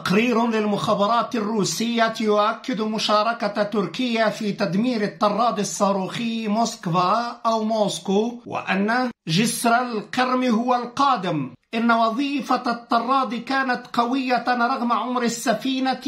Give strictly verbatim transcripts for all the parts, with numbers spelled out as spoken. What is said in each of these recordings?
تقرير للمخابرات الروسية يؤكد مشاركة تركيا في تدمير الطراد الصاروخي موسكفا أو موسكو، وأن جسر القرم هو القادم. إن وظيفة الطراد كانت قوية رغم عمر السفينة،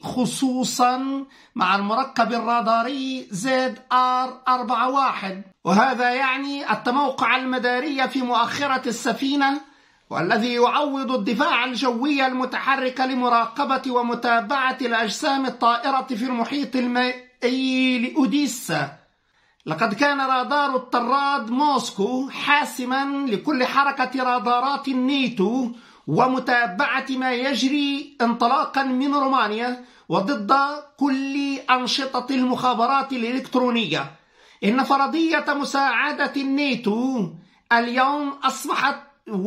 خصوصا مع المركب الراداري زد آر أربعة واحد، وهذا يعني التموقع المداري في مؤخرة السفينة، والذي يعوض الدفاع الجوي المتحرك لمراقبة ومتابعة الأجسام الطائرة في المحيط المائي لأوديسا. لقد كان رادار الطراد موسكو حاسما لكل حركة رادارات الناتو ومتابعة ما يجري انطلاقا من رومانيا وضد كل أنشطة المخابرات الإلكترونية. إن فرضية مساعدة الناتو اليوم أصبحت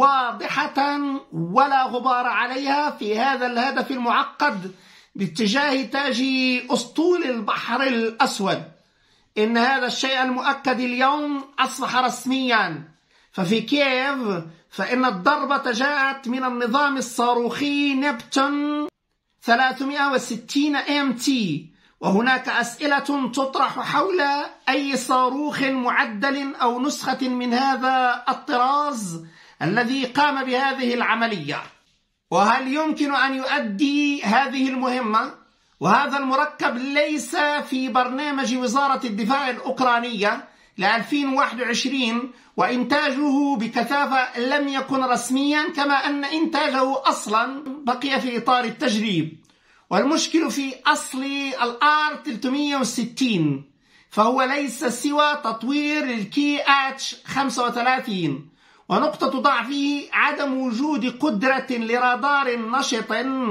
واضحة ولا غبار عليها في هذا الهدف المعقد باتجاه تاج أسطول البحر الأسود. إن هذا الشيء المؤكد اليوم أصبح رسميا. ففي كييف فإن الضربة جاءت من النظام الصاروخي نبتون ثلاثمائة وستين إم تي، وهناك أسئلة تطرح حول أي صاروخ معدل أو نسخة من هذا الطراز الذي قام بهذه العملية، وهل يمكن أن يؤدي هذه المهمة. وهذا المركب ليس في برنامج وزارة الدفاع الأوكرانية ل ألفين وواحد وعشرين، وإنتاجه بكثافة لم يكن رسميا، كما أن إنتاجه أصلا بقي في إطار التجريب. والمشكل في أصل الآر ثلاثمائة وستين، فهو ليس سوى تطوير للكي اتش خمسة وثلاثين، ونقطة ضعفه عدم وجود قدرة لرادار نشط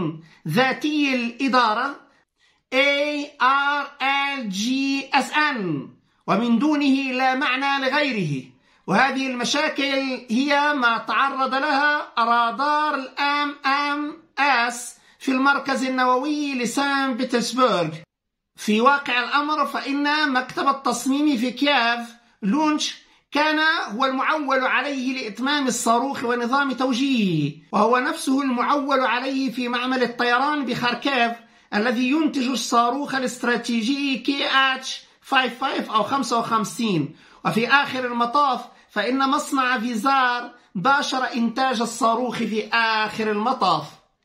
ذاتي الإدارة إيه آر إل جي إس إن، ومن دونه لا معنى لغيره. وهذه المشاكل هي ما تعرض لها رادار الام ام اس في المركز النووي لسان بطرسبرغ. في واقع الأمر فإن مكتب التصميم في كييف لونش كان هو المعول عليه لإتمام الصاروخ ونظام توجيهه، وهو نفسه المعول عليه في معمل الطيران بخاركيف الذي ينتج الصاروخ الاستراتيجي كي اتش خمسة وخمسين أو خمسة وخمسين. وفي آخر المطاف فإن مصنع فيزار باشر إنتاج الصاروخ في آخر المطاف،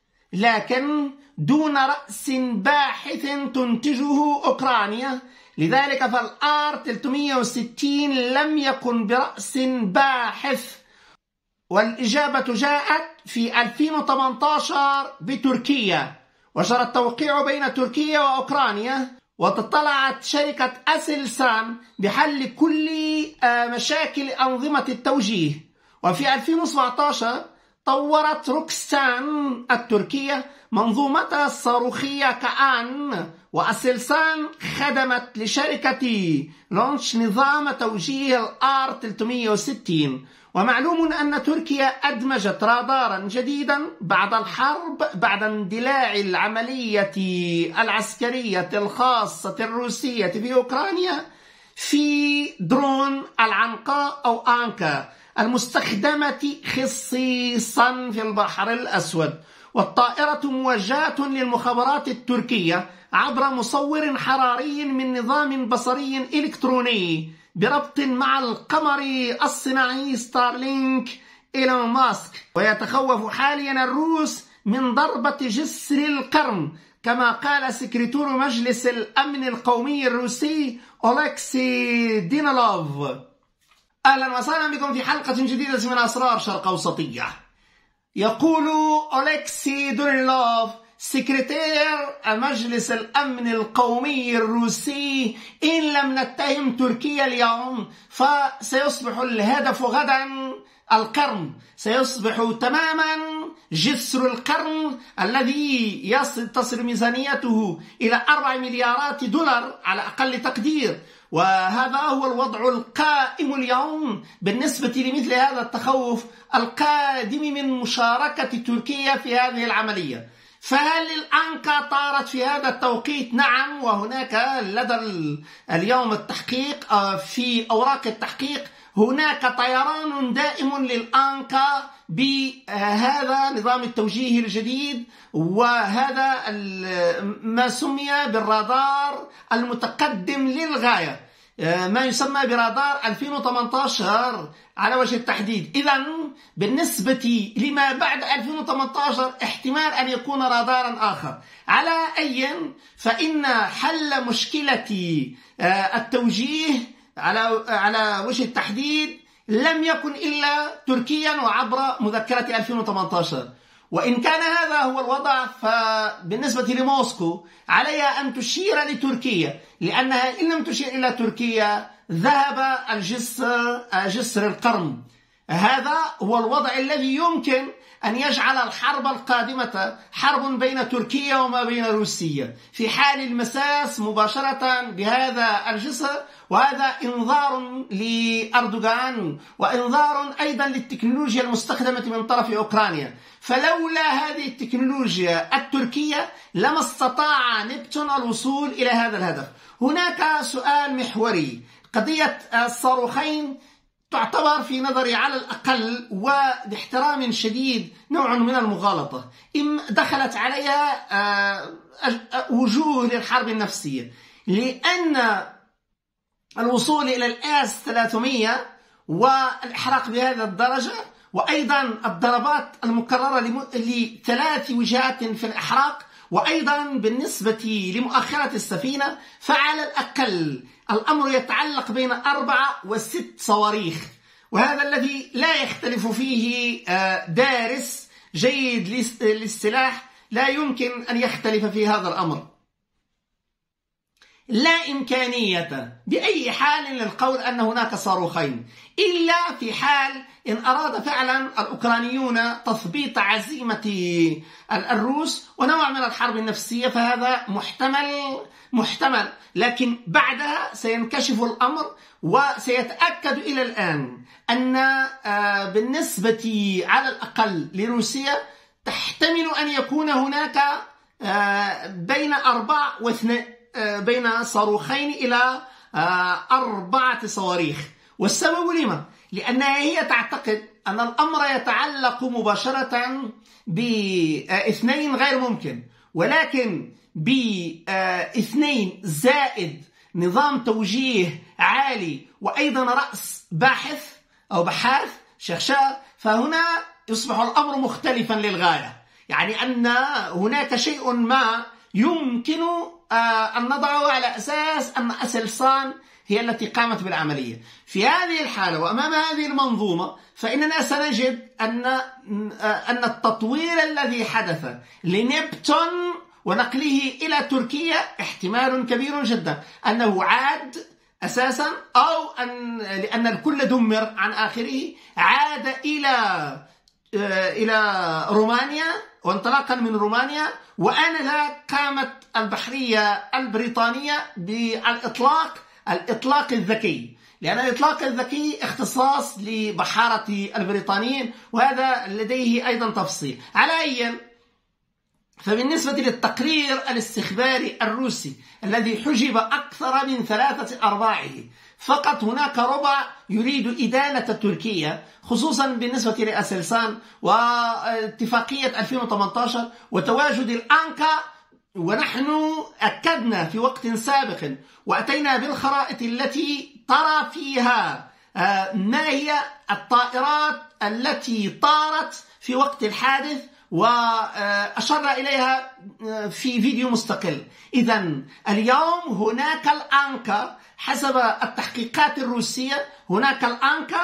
لكن دون رأس باحث تنتجه أوكرانيا. لذلك فالآر ثلاثمائة وستين لم يكن برأس باحث. والإجابة جاءت في ألفين وثمانية عشر بتركيا، وجرى التوقيع بين تركيا وأوكرانيا، وتطلعت شركة أسلسان بحل كل مشاكل أنظمة التوجيه. وفي ألفين وسبعة عشر طورت روكستان التركية منظومتها الصاروخية كآن، وأسلسان خدمت لشركة لونش نظام توجيه الآر ثلاثمائة وستين. ومعلوم أن تركيا أدمجت رادارا جديدا بعد الحرب، بعد اندلاع العملية العسكرية الخاصة الروسية في أوكرانيا، في درون العنقاء أو آنكا المستخدمة خصيصا في البحر الأسود. والطائرة موجهة للمخابرات التركية عبر مصور حراري من نظام بصري إلكتروني بربط مع القمر الصناعي ستارلينك إيلون ماسك. ويتخوف حاليا الروس من ضربة جسر القرم، كما قال سكرتير مجلس الأمن القومي الروسي أولكسي دينالوف. أهلا وسهلا بكم في حلقة جديدة من أسرار شرق أوسطية. يقول أولكسي دينالوف سكرتير مجلس الأمن القومي الروسي: إن لم نتهم تركيا اليوم فسيصبح الهدف غدا القرم، سيصبح تماما جسر القرم الذي يصل تصل ميزانيته إلى أربع مليارات دولار على أقل تقدير. وهذا هو الوضع القائم اليوم بالنسبة لمثل هذا التخوف القادم من مشاركة تركيا في هذه العملية. فهل الأنكا طارت في هذا التوقيت؟ نعم، وهناك لدى اليوم التحقيق في أوراق التحقيق هناك طيران دائم للأنكا بهذا نظام التوجيه الجديد، وهذا ما سمي بالرادار المتقدم للغاية، ما يسمى برادار ألفين وثمانية عشر على وجه التحديد. إذن بالنسبة لما بعد ألفين وثمانية عشر احتمال أن يكون رادارا آخر. على أي فإن حل مشكلة التوجيه على على وجه التحديد لم يكن إلا تركيا وعبر مذكرة ألفين وثمانية عشر. وإن كان هذا هو الوضع، فبالنسبة لموسكو عليها أن تشير لتركيا، لأنها إن لم تشير إلى تركيا ذهب الجسر جسر القرم. هذا هو الوضع الذي يمكن أن يجعل الحرب القادمة حرب بين تركيا وما بين روسيا في حال المساس مباشرة بهذا الجسر. وهذا إنذار لأردوغان وإنذار أيضا للتكنولوجيا المستخدمة من طرف أوكرانيا. فلولا هذه التكنولوجيا التركية لما استطاع نبتون الوصول إلى هذا الهدف. هناك سؤال محوري، قضية الصاروخين تعتبر في نظري على الأقل وباحترام شديد نوع من المغالطة. إم دخلت عليها وجوه للحرب النفسية، لأن الوصول إلى الآس ثلاثمئة والإحراق بهذه الدرجة، وأيضا الضربات المكررة لثلاث وجهات في الإحراق، وأيضا بالنسبة لمؤخرة السفينة، فعلى الأقل الأمر يتعلق بين أربعة وست صواريخ. وهذا الذي لا يختلف فيه دارس جيد للسلاح، لا يمكن أن يختلف في هذا الأمر. لا إمكانية بأي حال للقول أن هناك صاروخين، إلا في حال إن أراد فعلا الأوكرانيون تثبيط عزيمة الروس ونوع من الحرب النفسية، فهذا محتمل محتمل لكن بعدها سينكشف الأمر. وسيتأكد إلى الآن أن بالنسبة على الأقل لروسيا تحتمل أن يكون هناك بين أربع واثنين بين صاروخين إلى أربعة صواريخ. والسبب لما؟ لأنها هي تعتقد أن الأمر يتعلق مباشرة باثنين غير ممكن، ولكن باثنين زائد نظام توجيه عالي وأيضا رأس باحث أو بحاث شرشار، فهنا يصبح الأمر مختلفا للغاية. يعني أن هناك شيء ما يمكن أن نضعه على أساس أن أسلسان هي التي قامت بالعملية. في هذه الحالة وأمام هذه المنظومة فإننا سنجد أن أن التطوير الذي حدث لنبتون ونقله إلى تركيا احتمال كبير جدا أنه عاد أساسا، أو أن لأن الكل دمر عن آخره عاد إلى إلى رومانيا، وانطلاقا من رومانيا وآنذاك قامت البحرية البريطانية بالإطلاق الإطلاق الذكي، لأن الإطلاق الذكي اختصاص لبحارة البريطانيين، وهذا لديه أيضا تفصيل. على أي فبالنسبة للتقرير الاستخباري الروسي الذي حجب أكثر من ثلاثة أرباعه، فقط هناك ربع يريد إدانة تركيا، خصوصا بالنسبة لأسلسان واتفاقية ألفين وثمانية عشر وتواجد الأنكا. ونحن أكدنا في وقت سابق وأتينا بالخرائط التي ترى فيها ما هي الطائرات التي طارت في وقت الحادث، وأشرنا إليها في فيديو مستقل. إذن اليوم هناك الأنكا حسب التحقيقات الروسية، هناك الأنكا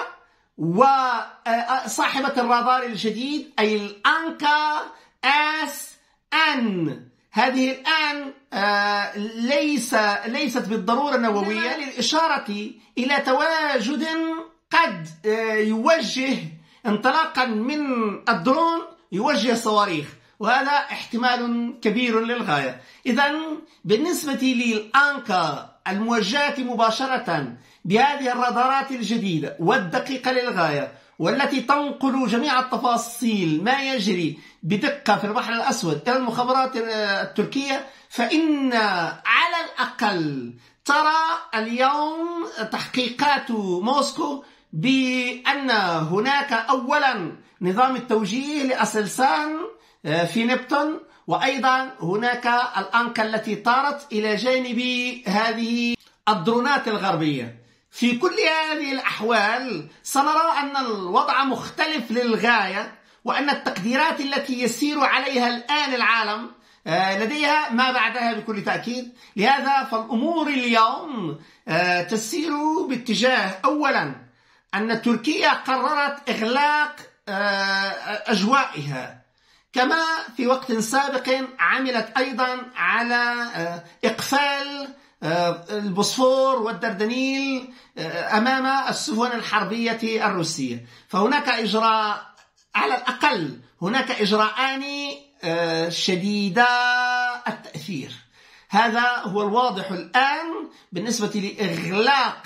وصاحبة الرادار الجديد أي الأنكا آس أن. هذه الآن ليس ليست بالضرورة نووية، للإشارة إلى تواجد قد يوجه انطلاقا من الدرون يوجه صواريخ، وهذا احتمال كبير للغاية. إذن بالنسبة للأنكا الموجهة مباشرة بهذه الرادارات الجديدة والدقيقة للغاية، والتي تنقل جميع التفاصيل ما يجري بدقة في البحر الأسود إلى المخابرات التركية، فإن على الأقل ترى اليوم تحقيقات موسكو بأن هناك أولا نظام التوجيه لأسلسان في نبتون، وأيضا هناك الأنكا التي طارت إلى جانب هذه الدرونات الغربية. في كل هذه الأحوال سنرى أن الوضع مختلف للغاية، وأن التقديرات التي يسير عليها الآن العالم لديها ما بعدها بكل تأكيد. لهذا فالأمور اليوم تسير باتجاه أولا أن تركيا قررت إغلاق أجوائها، كما في وقت سابق عملت أيضا على إقفال البوسفور والدردنيل أمام السفن الحربية الروسية. فهناك إجراء، على الأقل هناك إجراءان شديدا التأثير. هذا هو الواضح الآن بالنسبة لإغلاق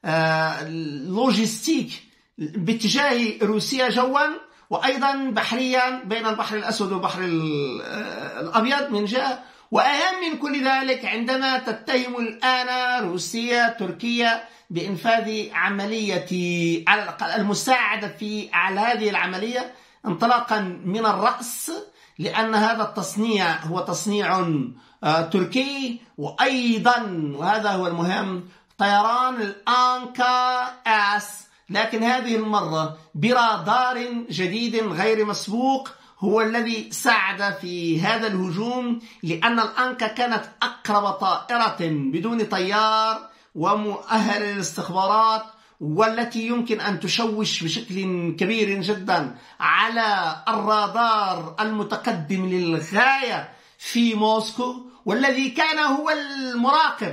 اللوجستيك باتجاه روسيا جوا وأيضا بحريا بين البحر الأسود والبحر الأبيض من جهة. وأهم من كل ذلك عندما تتهم الآن روسيا تركيا بإنفاذ عملية على الأقل المساعدة في على هذه العملية انطلاقا من الرأس، لأن هذا التصنيع هو تصنيع تركي، وأيضا وهذا هو المهم طيران الأنكا آس، لكن هذه المرة برادار جديد غير مسبوق هو الذي ساعد في هذا الهجوم، لأن الأنكا كانت أقرب طائرة بدون طيار ومؤهلة للاستخبارات، والتي يمكن أن تشوش بشكل كبير جدا على الرادار المتقدم للغاية في موسكو، والذي كان هو المراقب.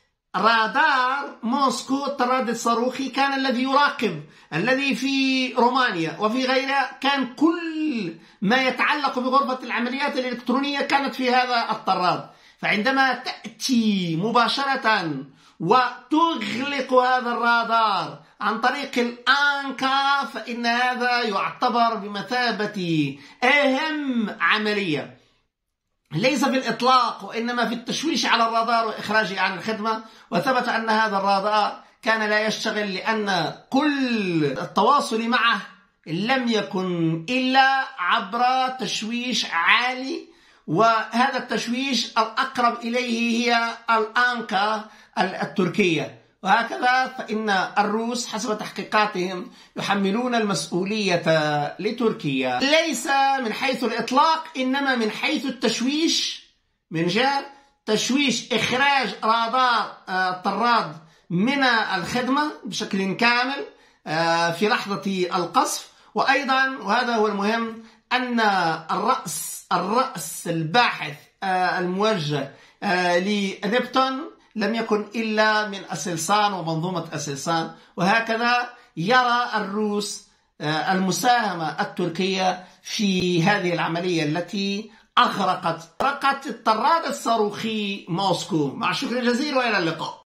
رادار موسكو الطراد الصاروخي كان الذي يراقب، الذي في رومانيا وفي غيرها كان كل ما يتعلق بغرفة العمليات الإلكترونية كانت في هذا الطراد. فعندما تأتي مباشرة وتغلق هذا الرادار عن طريق الأنكا، فإن هذا يعتبر بمثابة أهم عملية ليس في الإطلاق وإنما في التشويش على الرادار وإخراجه عن الخدمة. وثبت أن هذا الرادار كان لا يشتغل لأن كل التواصل معه لم يكن إلا عبر تشويش عالي، وهذا التشويش الأقرب إليه هي الأنكا التركية. وهكذا فإن الروس حسب تحقيقاتهم يحملون المسؤولية لتركيا، ليس من حيث الإطلاق إنما من حيث التشويش، من جهة تشويش إخراج رادار الطراد من الخدمة بشكل كامل في لحظة القصف. وأيضا وهذا هو المهم أن الرأس الرأس الباحث الموجه لنبتون لم يكن إلا من أسلسان ومنظومة أسلسان. وهكذا يرى الروس المساهمة التركية في هذه العملية التي أغرقت أغرقت الطراد الصاروخي موسكو. مع الشكر الجزيل وإلى اللقاء.